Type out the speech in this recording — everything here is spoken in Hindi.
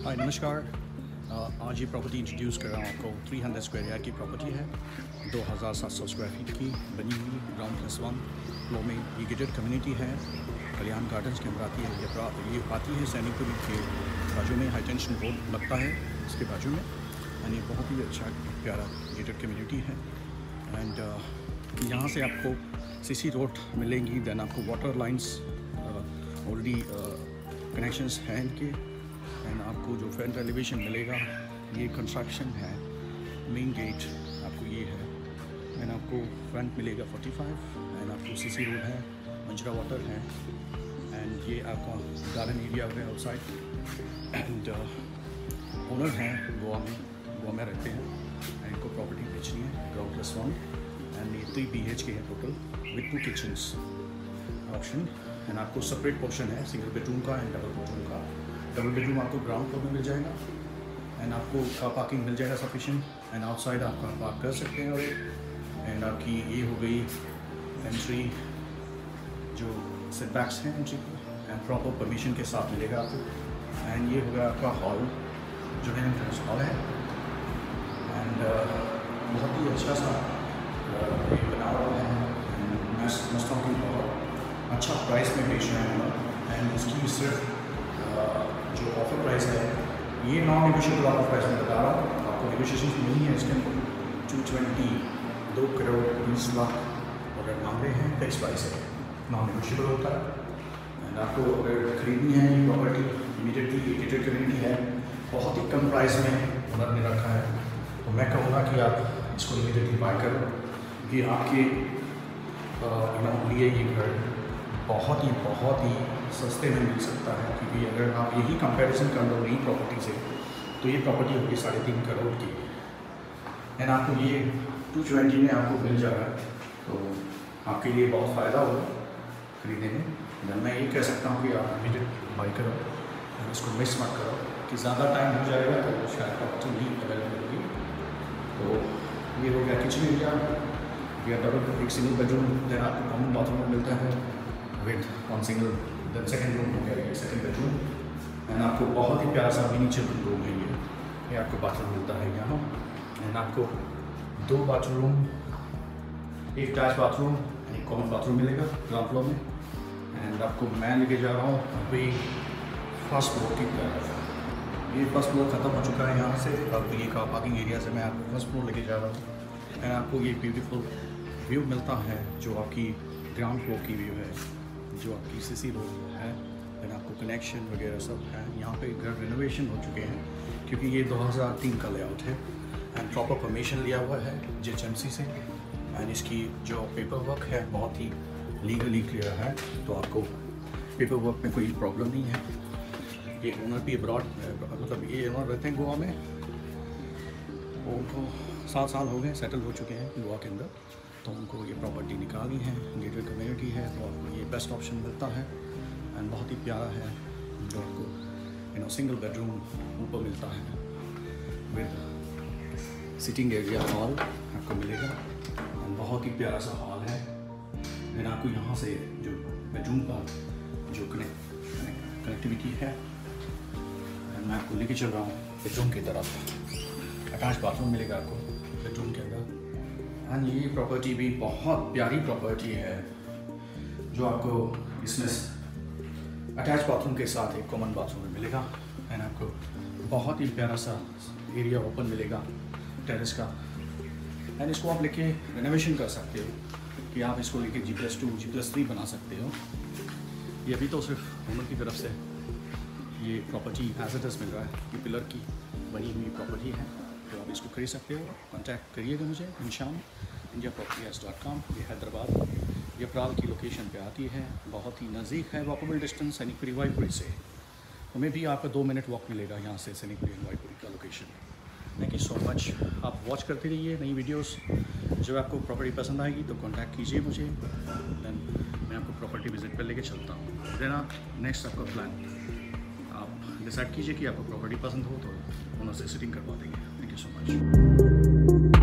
हाय नमस्कार। आज ये प्रॉपर्टी इंट्रोड्यूस कर रहा हूँ आपको। 300 स्क्वायर यार्ड की प्रॉपर्टी है, 2700 स्क्वायर फीट की बनी हुई, ग्राउंड +1 फ्लोर में। ये गेटेड कम्युनिटी है, कल्याण गार्डन्स के अंदर आती है। ये आती है सैनिकपुरी के बाजू में, हाई टेंशन रोड लगता है इसके बाजू में। एंड ये बहुत ही अच्छा प्यारा गेटेड कम्युनिटी है। एंड यहाँ से आपको सीसी रोड मिलेंगी, देन आपको वाटर लाइन्स ऑलरेडी कनेक्शंस हैं इनके। एंड आपको जो फ्रंट एलिवेशन मिलेगा, ये कंस्ट्रक्शन है। मेन गेट आपको ये है। एंड आपको फ्रंट मिलेगा 45। एंड आपको सीसी रोड है, मंजरा वाटर है। एंड ये आपका गार्डन एरिया है आउटसाइड। एंड ओनर हैं गोवा में रहते हैं। एंड इनको प्रॉपर्टी बेचनी है, ग्राउंड +1। एंड ये 3 BHK है total, with 2 kitchens option. And आपको सेपरेट पोर्शन है, सिंगल बेडरूम का एंड डबल बेडरूम का। डबल बेडरूम आपको ग्राउंड फ्लोर में मिल जाएगा। एंड आपको कार पार्किंग मिल जाएगा सफिशिएंट। एंड आउटसाइड आप कार पार्क कर सकते हैं। और एंड आपकी ये हो गई एंट्री, जो सेटबैक्स हैं एंट्री को, एंड प्रॉपर परमिशन के साथ मिलेगा आपको। एंड ये हो गया आपका हॉल, जो है एंट्रेंस हॉल है। एंड बहुत ही अच्छा सा ये बना हुआ है। मस्त अच्छा प्राइस में बेच रहे हैं। एंड इसकी सिर्फ जो ऑफर प्राइस है, ये नॉन नेगोशिएबल ऑफर प्राइस में बता रहा हूँ आपको। नेगोशिएशन नहीं है इसके अंदर। 2 करोड़ 20 लाख अगर मांग रहे हैं, फिक्स प्राइस है, नॉन नेगोशिएबल होता है। एंड आपको अगर खरीदनी है ये प्रॉपर्टी, इमीडिएटली गेटेड कम्युनिटी है, बहुत ही कम प्राइस में ओनर ने रखा है। तो मैं कहूँगा कि आप इसको इमीडिएटली बाय करो, कि आपके लिए ये घर बहुत ही सस्ते में मिल सकता है। क्योंकि अगर आप यही कंपैरिजन कर लो नई प्रॉपर्टी से, तो ये प्रॉपर्टी होगी 3.5 करोड़ की। एंड आपको ये 220 में आपको मिल जाएगा, तो आपके लिए बहुत फ़ायदा होगा खरीदने में। देन मैं ये कह सकता हूँ कि आप इमीडिएट बाई करो, इसको मिस मत करो, कि ज़्यादा टाइम हो जाएगा तो शायद प्रॉपर्टी नहीं अवेलेबल होगी। तो ये हो गया किचन एरिया, या डबल एक सिंगल बेडरूम। देन आपको कॉमन बाथरूम मिलता है with 1 single. Then second room हो गया ये सेकंड बेडरूम। एंड आपको बहुत ही प्यारा सा मिनी चिल्ड्रन रूम है ये आपको बाथरूम मिलता है यहाँ। एंड आपको 2 बाथरूम, एक अटैच बाथरूम, एक कॉमन बाथरूम मिलेगा ग्राउंड फ्लोर में। एंड आपको मैं लेके जा रहा हूँ अभी फर्स्ट फ्लोर की तरफ। ये फर्स्ट फ्लोर ख़त्म हो चुका है यहाँ से। अब ये कार पार्किंग एरिया से मैं आपको फर्स्ट फ्लोर लेके जा रहा हूँ। एंड आपको ये ब्यूटीफुल व्यू मिलता है, जो आपकी ग्राउंड फ्लोर की व्यू है, जो आपकी सीसी रोड है। देन आपको कनेक्शन वगैरह सब है। यहाँ पे घर रिनोवेशन हो चुके हैं, क्योंकि ये 2003 का लेआउट है। एंड प्रॉपर परमिशन लिया हुआ है JHMC से। एंड इसकी जो पेपर वर्क है बहुत ही लीगली क्लियर है, तो आपको पेपर वर्क में कोई प्रॉब्लम नहीं है। ये ओनर भी अब्रॉड, मतलब ये ओनर रहते हैं गोवा में, उनको 7 साल हो गए सेटल हो चुके हैं गोवा के अंदर। तो उनको ये प्रॉपर्टी निकालनी है, गेटेड कम्युनिटी है, तो आपको ये बेस्ट ऑप्शन मिलता है। एंड बहुत ही प्यारा है, जो आपको सिंगल बेडरूम ऊपर मिलता है विद सिटिंग एरिया हॉल आपको मिलेगा। एंड बहुत ही प्यारा सा हॉल है। एंड आपको यहाँ से जो बेडरूम का जो कनेक्टिविटी है, एंड मैं आपको लेके चल रहा हूँ बेडरूम की तरफ। अटैच बाथरूम मिलेगा आपको बेडरूम के अंदर। एंड ये प्रॉपर्टी भी बहुत प्यारी प्रॉपर्टी है, जो आपको इसमें अटैच बाथरूम के साथ एक कॉमन बाथरूम में मिलेगा। एंड आपको बहुत ही प्यारा सा एरिया ओपन मिलेगा टेरेस का। एंड इसको आप लेके रेनोवेशन कर सकते हो, कि आप इसको लेके G+2 G+3 बना सकते हो। ये अभी तो सिर्फ ओनर की तरफ से ये प्रॉपर्टी एज इट इज़ मिल रहा है, ये पिलर की बनी हुई प्रॉपर्टी है। तो आप इसको खरीद सकते हो। कॉन्टैक्ट करिएगा मुझे निशान indiaproperties.com। ये हैदराबाद, ये प्राल की लोकेशन पे आती है, बहुत ही नज़दीक है, वॉकेबल डिस्टेंस सैनिकपुरी वाईपुरी से। तो में भी आपको 2 मिनट वॉक मिलेगा यहाँ से सैनिकपुरी वाईपुरी का लोकेशन। Thank you so much. आप वॉच करते रहिए नई वीडियोस। जब आपको प्रॉपर्टी पसंद आएगी तो कॉन्टैक्ट कीजिए मुझे, देन मैं आपको प्रॉपर्टी विजिट पर लेके चलता हूँ। देन आप नेक्स्ट आपका प्लान आप डिसाइड कीजिए कि आपको प्रॉपर्टी पसंद हो तो ओनर से सिटिंग करवा देंगे। Thank you so much.